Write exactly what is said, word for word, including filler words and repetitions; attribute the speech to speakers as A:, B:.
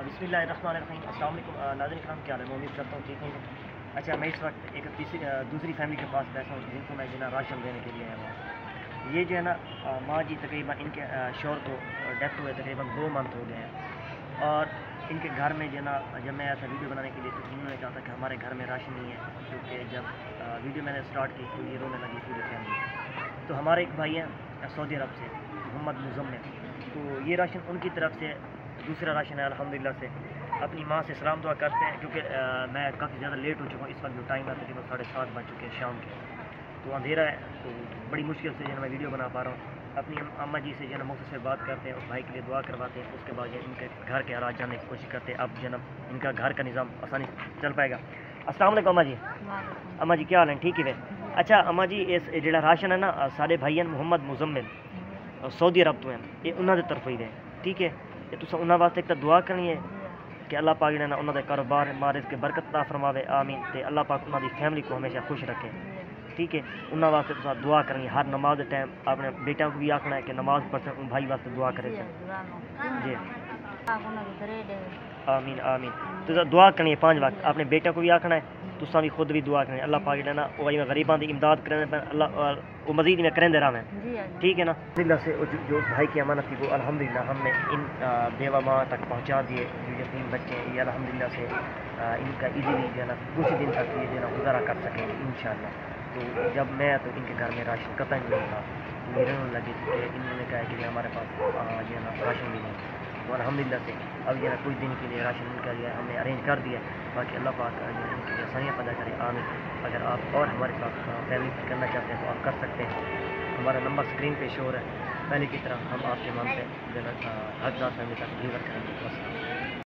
A: बिस्मिल्लाहिर्रहमानिर्रहीम। अस्सलाम वालेकुम नाज़रीन किराम, क्या हाल है? मैं उम्मीद करता हूँ ठीक होंगे। अच्छा, मैं इस वक्त एक तीसरी दूसरी फैमिली के पास बैठा हूँ जिनको मैं जो है ना राशन देने के लिए आया हुआ। ये जो है ना माँ जी तकरीबन इनके शोहर को डेथ हुए तकरीबन दो मंथ हो गए हैं, और इनके घर में जो है ना जब मैं ऐसा वीडियो बनाने के लिए तो इन्होंने कहा था कि हमारे घर में राशन नहीं है, क्योंकि जब वीडियो मैंने स्टार्ट की तो ये रोने लगी पूरी फैमिली। तो हमारे एक भाई हैं सऊदी अरब से, मोहम्मद मुजम्मिल, तो ये राशन उनकी तरफ से दूसरा राशन है अल्हम्दुलिल्लाह से। अपनी माँ से सलाम दुआ करते हैं, क्योंकि मैं काफ़ी ज़्यादा लेट हो चुका हूँ। इस वक्त जो टाइम है तकरीबन साढ़े सात बज चुके हैं शाम के, तो अंधेरा है, तो बड़ी मुश्किल से जो है मैं वीडियो बना पा रहा हूँ। अपनी अम्मा जी से जो है ना मुझसे बात करते हैं, उस भाई के लिए दुआ करवाते हैं, उसके बाद जो इनके घर के हालात जानने की कोशिश करते हैं। अब जो है इनका घर का निज़ाम आसानी से चल पाएगा। अस्सलाम वालेकुम अम्मा जी। अम्मा जी क्या हाल है? ठीक है। अच्छा अम्मा जी, इस जो राशन है ना सारे भाई मोहम्मद मुजम्मिल सऊदी अरब तो हैं, ये उन्होंने तरफ ही है, ठीक है। ये तुम उन्होंने वास्ते एक तो दुआ करनी है कि अल्लाह पाक जो है ना उन्होंने कारोबार मारे के बरकत अता फरमावे, आमीन। ते अल्लाह पाक उन्होंनी फैमिली को हमेशा खुश रखे, ठीक है। उन्होंने वास्ते तुम दुआ करनी, हर नमाज के टाइम अपने बेटियों को भी आखना है कि नमाज पढ़ उन भाई वास्ते दुआ करे जी। आमीन आमीन। तो दुआ करनी है पाँच वक्त, अपने बेटियों को भी आखना है, तुसा भी खुद भी दुआ करनी। अल्लाह पाक जो है ना वो गरीबां की इमदाद करें, अल्लाह वो मजीद में करेंदे रहें, ठीक है ना। अल्लाह से जो उस भाई की अमानत थी वो अल्हम्दुलिल्लाह हमने इन बेवा माँ तक पहुँचा दिए। जो तीन बच्चे हैं ये अल्हम्दुलिल्लाह से इनका इजीली जो है ना कुछ दिन तक ये जो है ना गुजारा कर सकेंगे इंशाअल्लाह। तो जब मैं तो इनके घर में राशन कतई नहीं था, मेरे लगी थी कि इन्होंने कहा कि हमारे पास जो है ना राशन भी नहीं, तो अल्हम्दुलिल्लाह से अब जो है कुछ दिन के लिए राशन इनका जो है हमने अरेंज कर दिया। बाकी अल्लाह पाक इनकी आसानियाँ पैदा करे, आमीन। अगर आप और हमारे साथ फैमिली करना चाहते हैं तो आप कर सकते हैं। हमारा नंबर स्क्रीन पे शो है, पहले की तरह हम आपके मन से जो है ना हर फैमिली तक डिलीवर करेंगे।